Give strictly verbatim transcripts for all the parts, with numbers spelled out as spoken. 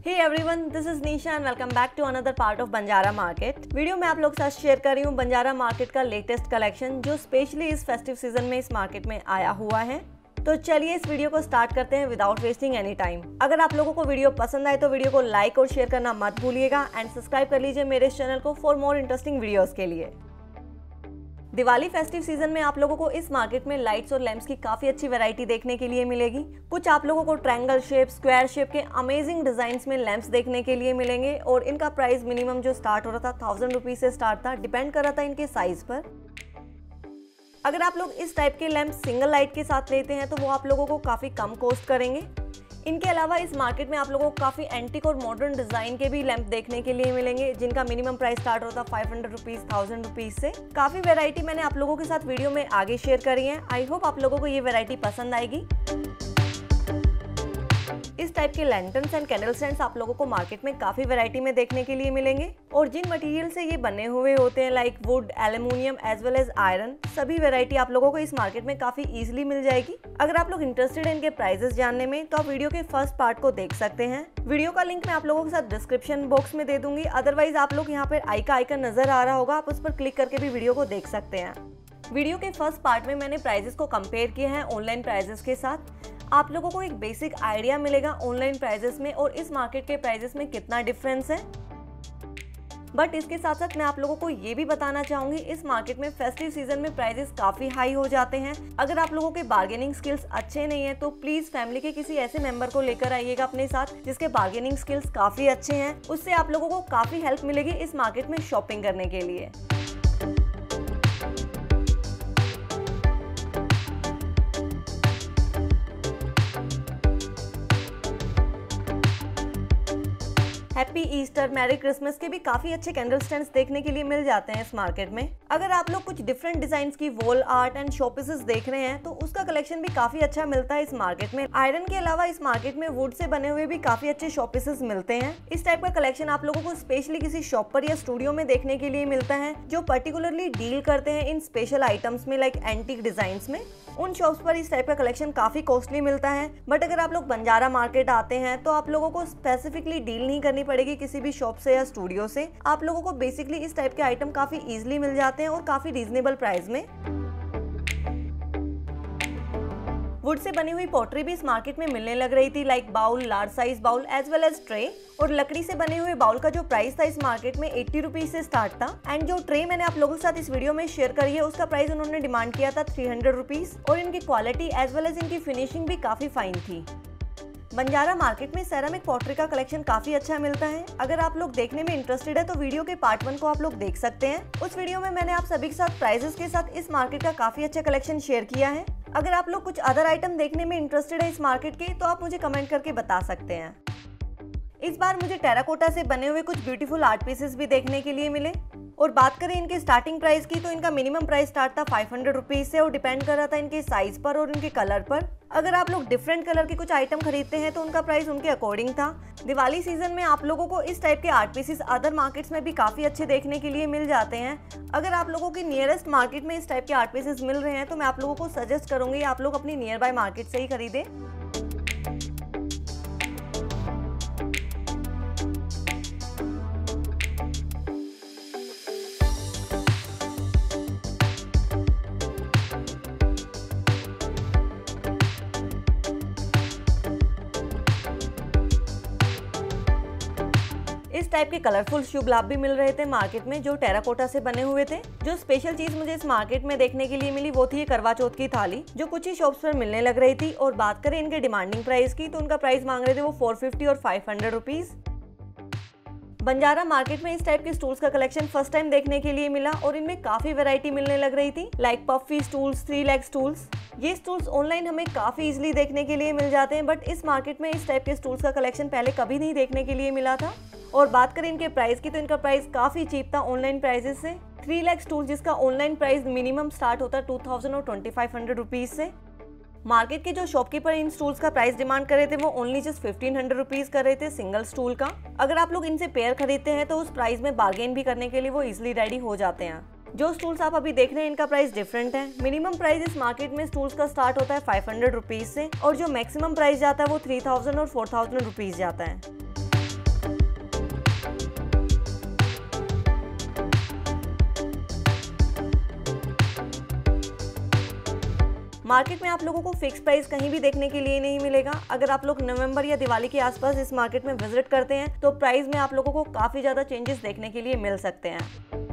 Hey everyone, this is Nisha and welcome back to another part of Banjara market. Video में आप लोग के साथ शेयर कर रही हूँ बंजारा मार्केट का लेटेस्ट कलेक्शन जो स्पेशली इस फेस्टिव सीजन में इस मार्केट में आया हुआ है। तो चलिए इस वीडियो को स्टार्ट करते हैं विदाउट वेस्टिंग एनी टाइम। अगर आप लोगों को वीडियो पसंद आए तो वीडियो को लाइक और शेयर करना मत भूलिएगा एंड सब्सक्राइब कर लीजिए मेरे इस चैनल को फॉर मोर इंटरेस्टिंग वीडियोस के लिए। दिवाली फेस्टिव सीजन में आप लोगों को इस मार्केट में लाइट्स और लैंप्स की काफी अच्छी वैरायटी देखने के लिए मिलेगी। कुछ आप लोगों को ट्रायंगल शेप, स्क्वायर शेप के अमेजिंग डिजाइन्स में लैंप्स देखने के लिए मिलेंगे और इनका प्राइस मिनिमम जो स्टार्ट हो रहा था थाउजेंड रुपीज से स्टार्ट था, डिपेंड कर रहा था इनके साइज पर। अगर आप लोग इस टाइप के लैंप सिंगल लाइट के साथ लेते हैं तो वो आप लोगों को काफी कम कॉस्ट करेंगे। इनके अलावा इस मार्केट में आप लोगों को काफी एंटीक और मॉडर्न डिजाइन के भी लैंप देखने के लिए मिलेंगे जिनका मिनिमम प्राइस स्टार्ट होता है five hundred rupees thousand rupees से। काफी वैरायटी मैंने आप लोगों के साथ वीडियो में आगे शेयर करी है। आई होप आप लोगों को ये वैरायटी पसंद आएगी। इस टाइप के लैंटर्न्स एंड कैंडल स्टैंड्स आप लोगों को मार्केट में काफी वैरायटी में देखने के लिए मिलेंगे और जिन मटेरियल से ये बने हुए होते हैं like wood, aluminium as well as iron, सभी वैरायटी आप लोगों को इस मार्केट में काफी इजीली मिल जाएगी। अगर आप लोग इंटरेस्टेड हैं इनके प्राइसेस जानने में तो आप वीडियो के फर्स्ट पार्ट को देख सकते हैं। वीडियो का लिंक मैं आप लोगों के साथ डिस्क्रिप्शन बॉक्स में दे दूंगी। अदरवाइज आप लोग यहाँ पर आई का आइकन नजर आ रहा होगा, आप उस पर क्लिक करके भी वीडियो को देख सकते हैं। वीडियो के फर्स्ट पार्ट में मैंने प्राइजेस को कंपेयर किया है ऑनलाइन प्राइजेस के साथ। आप लोगों को एक बेसिक आइडिया मिलेगा ऑनलाइन प्राइजेस में और इस मार्केट के प्राइजेस में कितना डिफरेंस है। बट इसके साथ साथ मैं आप लोगों को ये भी बताना चाहूंगी इस मार्केट में फेस्टिव सीजन में प्राइजेस काफी हाई हो जाते हैं। अगर आप लोगों के बार्गेनिंग स्किल्स अच्छे नहीं है तो प्लीज फैमिली के किसी ऐसे मेंबर को लेकर आइएगा अपने साथ जिसके बार्गेनिंग स्किल्स काफी अच्छे हैं। उससे आप लोगों को काफी हेल्प मिलेगी इस मार्केट में शॉपिंग करने के लिए। हैप्पी ईस्टर, मैरी क्रिसमस के भी काफी अच्छे कैंडल स्टैंड्स देखने के लिए मिल जाते हैं इस मार्केट में। अगर आप लोग कुछ डिफरेंट डिजाइन की वॉल आर्ट एंड शोपीसेस देख रहे हैं तो उसका कलेक्शन भी काफी अच्छा मिलता है इस मार्केट में। आयरन के अलावा इस मार्केट में वुड से बने हुए भी काफी अच्छे शोपीसेस मिलते हैं। इस टाइप का कलेक्शन आप लोगों को स्पेशली किसी शॉप पर या स्टूडियो में देखने के लिए मिलता है जो पर्टिकुलरली डील करते हैं इन स्पेशल आइटम्स में लाइक एंटीक डिजाइन में। उन शॉप्स पर इस टाइप का कलेक्शन काफी कॉस्टली मिलता है। बट अगर आप लोग बंजारा मार्केट आते हैं तो आप लोगों को स्पेसिफिकली डील नहीं करनी पड़ेगी किसी भी शॉप से या स्टूडियो से। आप लोगों को बेसिकली इस टाइप के आइटम काफी इजीली मिल जाते हैं और काफी रीजनेबल प्राइस में। वुड से बनी हुई पॉटरी भी इस मार्केट में मिलने लग रही थी like bowl, large size bowl as well as tray. और लकड़ी से बने हुए बाउल का जो प्राइस था इस मार्केट में एट्टी रुपीज से स्टार्ट था एंड जो ट्रे मैंने आप लोगों के साथ इस वीडियो में शेयर करी है उसका प्राइस उन्होंने डिमांड किया था थ्री हंड्रेड रुपीज और इनकी क्वालिटी एज वेल एज इनकी फिनिशिंग भी काफी फाइन थी। बंजारा मार्केट में सेरामिक पॉटरी का कलेक्शन काफी अच्छा मिलता है। अगर आप लोग देखने में इंटरेस्टेड है तो वीडियो के पार्ट वन को आप लोग देख सकते हैं। उस वीडियो में मैंने आप सभी के साथ प्राइसेस के साथ इस मार्केट का काफी अच्छा कलेक्शन शेयर किया है। अगर आप लोग कुछ अदर आइटम देखने में इंटरेस्टेड है इस मार्केट के तो आप मुझे कमेंट करके बता सकते हैं। इस बार मुझे टेराकोटा से बने हुए कुछ ब्यूटीफुल आर्ट पीसेस भी देखने के लिए मिले। और बात करें इनके स्टार्टिंग प्राइस की तो इनका मिनिमम प्राइस स्टार्ट था फाइव हंड्रेड रुपीज से और डिपेंड कर रहा था इनके साइज पर और इनके कलर पर। अगर आप लोग डिफरेंट कलर के कुछ आइटम खरीदते हैं तो उनका प्राइस उनके अकॉर्डिंग था। दिवाली सीजन में आप लोगों को इस टाइप के आर्ट पीसेस अदर मार्केट्स में भी काफी अच्छे देखने के लिए मिल जाते हैं। अगर आप लोगों की नियरेस्ट मार्केट में इस टाइप के आर्ट पीसेस मिल रहे हैं तो मैं आप लोगों को सजेस्ट करूंगी आप लोग अपनी नियर बाय मार्केट से ही खरीदें। इस टाइप के कलरफुल शू गुलाब भी मिल रहे थे मार्केट में जो टेराकोटा से बने हुए थे। जो स्पेशल चीज मुझे इस मार्केट में देखने के लिए मिली वो थी करवा चौथ की थाली जो कुछ ही शॉप्स पर मिलने लग रही थी। और बात करें इनके डिमांडिंग प्राइस की तो उनका प्राइस मांग रहे थे वो फोर फिफ्टी और five hundred rupees. Banjara market में इस टाइप के स्टूल्स का कलेक्शन फर्स्ट टाइम देखने के लिए मिला और इनमें काफी वैरायटी मिलने लग रही थी like puffy stools, three leg stools. ये स्टूल्स ऑनलाइन हमें काफी इजीली देखने के लिए मिल जाते हैं बट इस मार्केट में इस टाइप के स्टूल्स का कलेक्शन पहले कभी नहीं देखने के लिए मिला था। और बात करें इनके प्राइस की तो इनका प्राइस काफी चीप था ऑनलाइन प्राइसेस से। थ्री लेग स्टूल जिसका ऑनलाइन प्राइस मिनिमम स्टार्ट होता है टू थाउजेंड और ट्वेंटी फाइव हंड्रेड रुपीज से। मार्केट के जो शॉपकीपर इन स्टूल्स का प्राइस डिमांड कर रहे थे वो only just fifteen hundred rupees कर रहे थे सिंगल स्टूल का। अगर आप लोग इनसे पेयर खरीदते हैं तो उस प्राइस में बार्गेन भी करने के लिए वो इजिली रेडी हो जाते हैं। जो स्टूल्स आप अभी देख रहे हैं इनका प्राइस डिफरेंट है। मिनिमम प्राइस इस मार्केट में स्टूल्स का स्टार्ट होता है फाइव हंड्रेड रुपीज से और जो मैक्सिमम प्राइस जाता है वो थ्री थाउजेंड और फोर थाउजेंड रुपीज जाता है। मार्केट में आप लोगों को फिक्स प्राइस कहीं भी देखने के लिए नहीं मिलेगा। अगर आप लोग नवंबर या दिवाली के आसपास इस मार्केट में विजिट करते हैं तो प्राइस में आप लोगों को काफी ज्यादा चेंजेस देखने के लिए मिल सकते हैं।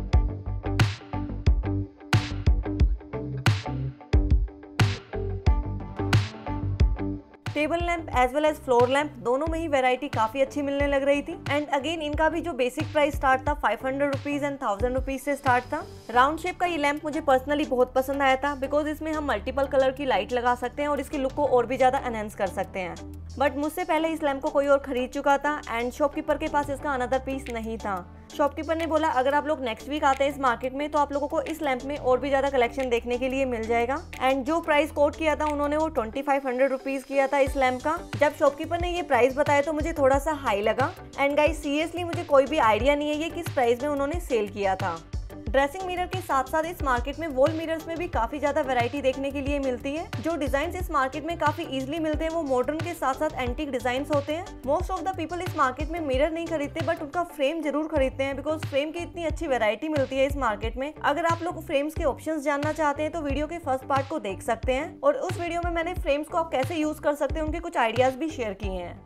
Table lamp as well as floor lamp दोनों में ही वैरायटी काफी अच्छी मिलने लग रही थी। एंड अगेन इनका भी जो बेसिक प्राइस स्टार्ट था five hundred rupees and thousand rupees से स्टार्ट था। राउंड शेप का ये लैंप मुझे पर्सनली बहुत पसंद आया था बिकॉज इसमें हम मल्टीपल कलर की लाइट लगा सकते हैं और इसकी लुक को और भी ज्यादा एनहेंस कर सकते हैं। बट मुझसे पहले इस लैंप को कोई और खरीद चुका था एंड शॉपकीपर के पास इसका अनदर पीस नहीं था। शॉपकीपर ने बोला अगर आप लोग नेक्स्ट वीक आते हैं इस मार्केट में तो आप लोगों को इस लैंप में और भी ज्यादा कलेक्शन देखने के लिए मिल जाएगा। एंड जो प्राइस कोट किया था उन्होंने वो ट्वेंटी फाइव हंड्रेड रुपीज किया था इस लैंप का। जब शॉपकीपर ने ये प्राइस बताया तो मुझे थोड़ा सा हाई लगा। एंड गाइस सीरियसली मुझे कोई भी आइडिया नहीं है ये किस प्राइस में उन्होंने सेल किया था। ड्रेसिंग मिरर के साथ साथ इस मार्केट में वॉल मिरर्स में भी काफी ज्यादा वैरायटी देखने के लिए मिलती है। जो डिजाइन इस मार्केट में काफी इजीली मिलते हैं वो मॉडर्न के साथ साथ एंटीक डिजाइन होते हैं। मोस्ट ऑफ द पीपल इस मार्केट में मिरर नहीं खरीदते बट उनका फ्रेम जरूर खरीदते हैं बिकॉज फ्रेम की इतनी अच्छी वैरायटी मिलती है इस मार्केट में। अगर आप लोग फ्रेम्स के ऑप्शंस जानना चाहते हैं तो वीडियो के फर्स्ट पार्ट को देख सकते हैं और उस वीडियो में मैंने फ्रेम्स को आप कैसे यूज कर सकते हैं उनके कुछ आइडियाज भी शेयर किए हैं।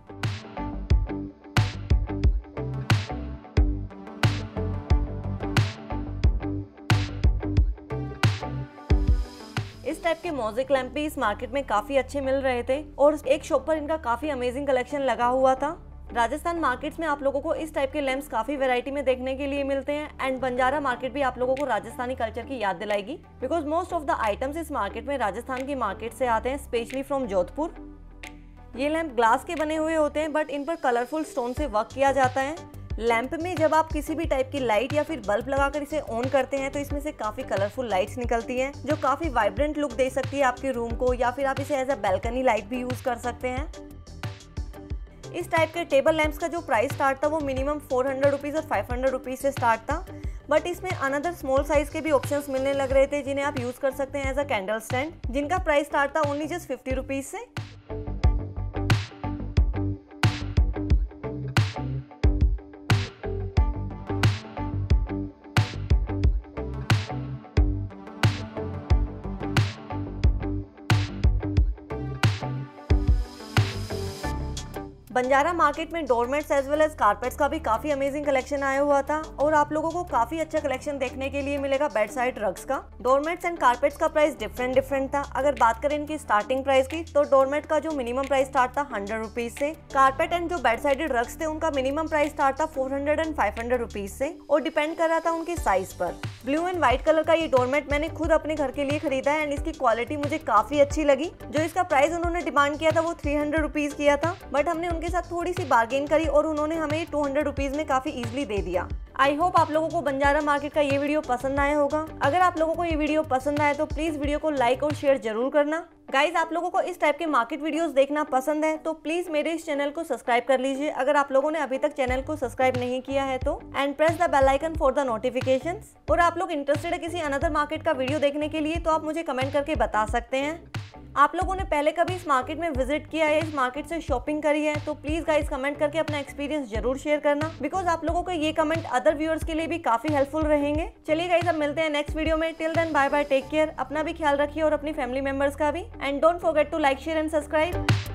इस टाइप के मोज़ेक लैंप भी इस मार्केट में काफी अच्छे मिल रहे थे और एक शॉप पर इनका काफी अमेजिंग कलेक्शन लगा हुआ था। राजस्थान मार्केट्स में आप लोगों को इस टाइप के लैंप्स काफी वैरायटी में देखने के लिए मिलते हैं। एंड बंजारा मार्केट भी आप लोगों को राजस्थानी कल्चर की याद दिलाएगी because most of the items इस मार्केट में राजस्थान की मार्केट से आते हैं, स्पेशली फ्रॉम जोधपुर। ये लैंप ग्लास के बने हुए होते हैं बट इन पर कलरफुल स्टोन से वर्क किया जाता है। लैंप में जब आप किसी भी टाइप की लाइट या फिर बल्ब लगाकर इसे ऑन करते हैं तो इसमें से काफी कलरफुल लाइट्स निकलती हैं जो काफी वाइब्रेंट लुक दे सकती है आपके रूम को, या फिर आप इसे एज अ बैल्कनी लाइट भी यूज कर सकते हैं। इस टाइप के टेबल लैंप्स का जो प्राइस स्टार्ट था वो मिनिमम फोर हंड्रेड रुपीज और फाइव हंड्रेड रुपीज से स्टार्ट था। बट इसमें अनदर स्मॉल साइज के भी ऑप्शंस मिलने लग रहे थे जिन्हें आप यूज कर सकते हैं एज अ कैंडल स्टैंड, जिनका प्राइस स्टार्ट था ओनली जस्ट फिफ्टी रुपीज से। बंजारा मार्केट में doormats as well as carpets का भी काफी अमेजिंग कलेक्शन आया हुआ था और आप लोगों को काफी अच्छा कलेक्शन देखने के लिए मिलेगा बेड साइड रग्स का। डोरमेट्स एंड कारपेट्स का प्राइस डिफरेंट डिफरेंट था। अगर बात करें इनकी स्टार्टिंग प्राइस की तो डोरमेट का जो मिनिमम प्राइस स्टार्ट था हंड्रेड रुपीज से। कारपेट एंड जो बेड साइडेड रग्स थे उनका मिनिमम प्राइस स्टार्ट था four hundred and five hundred rupees से और डिपेंड कर रहा था उनके साइज पर। ब्लू एंड व्हाइट कलर का ये डोरमेट मैंने खुद अपने घर के लिए खरीदा है एंड इसकी क्वालिटी मुझे काफी अच्छी लगी। जो इसका प्राइस उन्होंने डिमांड किया था वो थ्री हंड्रेड रुपीज किया था बट हमने उनके साथ थोड़ी सी बार्गेन करी और उन्होंने हमें टू हंड्रेड रुपीज में काफी इजीली दे दिया। आई होप आप लोगों को बंजारा मार्केट का ये वीडियो पसंद आया होगा। अगर आप लोगों को ये वीडियो पसंद आया तो प्लीज वीडियो को लाइक और शेयर जरूर करना। गाइज आप लोगों को इस टाइप के मार्केट वीडियोस देखना पसंद है तो प्लीज मेरे इस चैनल को सब्सक्राइब कर लीजिए अगर आप लोगों ने अभी तक चैनल को सब्सक्राइब नहीं किया है तो, and press the bell icon for the notifications. और आप लोग इंटरेस्टेड है किसी अनदर मार्केट का वीडियो देखने के लिए तो आप मुझे कमेंट करके बता सकते हैं। आप लोगों ने पहले कभी इस मार्केट में विजिट किया है, इस मार्केट से शॉपिंग करी है तो प्लीज गाइस कमेंट करके अपना एक्सपीरियंस जरूर शेयर करना बिकॉज आप लोगों को ये कमेंट अदर व्यूअर्स के लिए भी काफी हेल्पफुल रहेंगे। चलिए गाइस अब मिलते हैं नेक्स्ट वीडियो में। Till then bye bye, take care, अपना भी ख्याल रखिए और अपनी फैमिली मेंबर्स का भी, and don't forget to like share and subscribe.